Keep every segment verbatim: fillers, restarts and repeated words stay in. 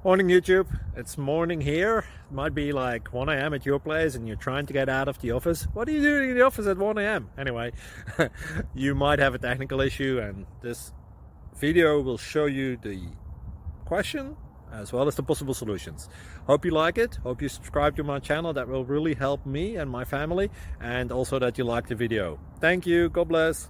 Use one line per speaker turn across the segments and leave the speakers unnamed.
Morning YouTube, it's morning here. It might be like one A M at your place and you're trying to get out of the office. What are you doing in the office at one A M? Anyway, you might have a technical issue and this video will show you the question as well as the possible solutions. Hope you like it, hope you subscribe to my channel. That will really help me and my family, and also that you like the video. Thank you, God bless.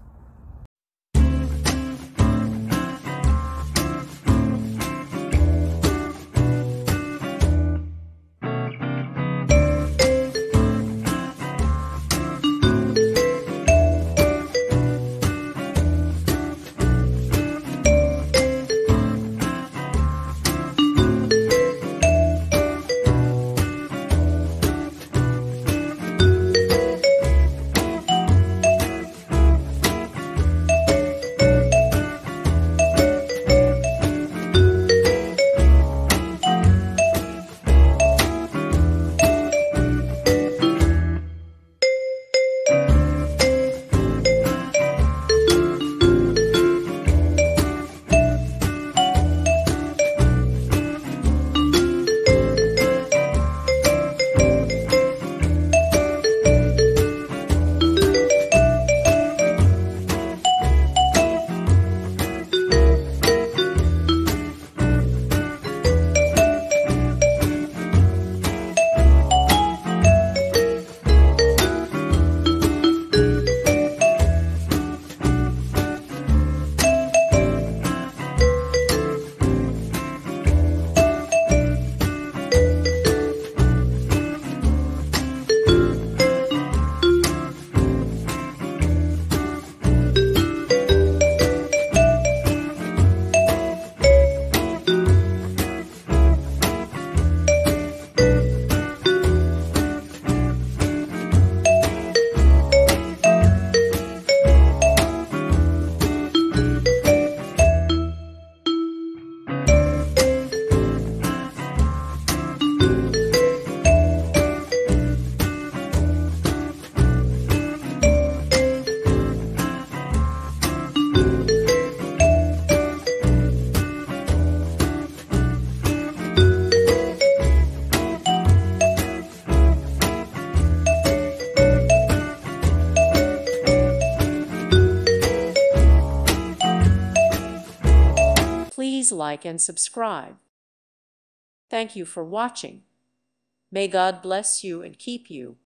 Please like and subscribe. Thank you for watching. May God bless you and keep you.